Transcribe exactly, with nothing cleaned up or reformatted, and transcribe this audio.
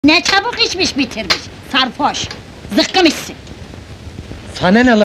Ne çabuk içmiş bitirmiş, sarhoş! Zıkkım içsin! Sana ne lan?